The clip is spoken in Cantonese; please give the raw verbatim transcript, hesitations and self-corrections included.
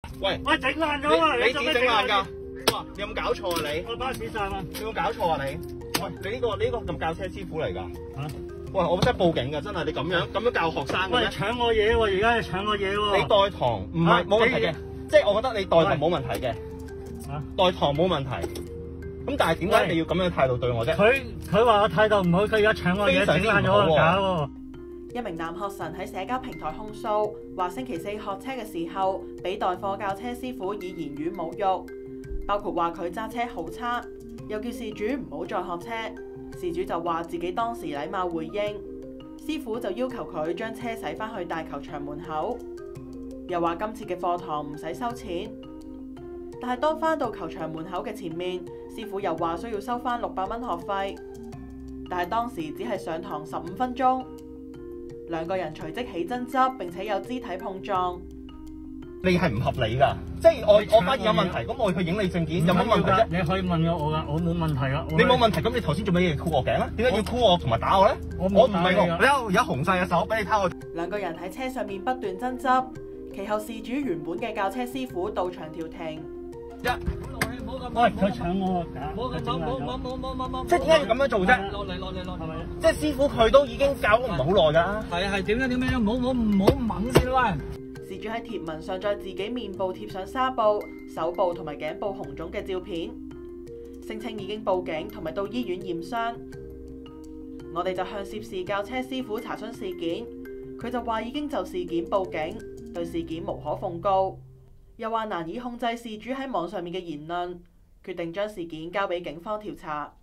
喂喂，整爛咗啊！ 你做咩點整爛㗎？ 爛？ 哇！你有冇搞錯啊你？ 我巴士站啊！ 你有冇搞錯啊你？喂，你呢個呢個咁教車師傅嚟㗎？ 嚇！ 喂，我真係報警㗎，真係你咁樣咁樣教學生嘅喂， 咩？ 搶我嘢喎！而家係搶我嘢喎！ 你代堂唔係冇問題嘅，即係我覺得你代堂冇問題嘅， 嚇代堂冇問題。咁但係點解你要咁樣態度對我啫？ 佢佢話我態度唔好，佢而家搶我嘢，整爛咗我架喎！ 一名男學神喺社交平台控訴，話星期四學車嘅時候，俾代課教車師傅以言語侮辱，包括話佢揸車好差，又叫事主唔好再學車。事主就話自己當時禮貌回應，師傅就要求佢將車駛返去大球場門口，又話今次嘅課堂唔使收錢。但係當返到球場門口嘅前面，師傅又話需要收返六百蚊學費，但係當時只係上堂十五分鐘。兩個人隨即起爭執，並且有肢體碰撞。 你係唔合理㗎，即係我我發現有問題，咁我去影你證件有冇問題啫？ 你可以問我我㗎，我冇問題㗎。 你冇問題，咁你頭先做咩嘢箍我頸咧？點解要箍我同埋打我咧？ 我我唔係喎，你而家紅晒隻手，俾你睇我。 兩個人喺車上面不斷爭執，其後事主原本嘅教車師傅到場調停。 一喂，佢搶我個架， 冇咁冇冇冇冇冇冇冇， 即係點解要咁樣做啫？ 落嚟落嚟落嚟， 即係師傅佢都已經教咗唔係好耐㗎。 係啊係點樣點樣，唔好唔好唔好猛先啦喂！ 事主喺貼文上載自己面部貼上紗布、手部同埋頸部紅腫嘅照片，聲稱已經報警同埋到醫院驗傷。我哋就向涉事教車師傅查詢事件，佢就話已經就事件報警，對事件無可奉告，又話難以控制事主喺網上面嘅言論，決定將事件交俾警方調查。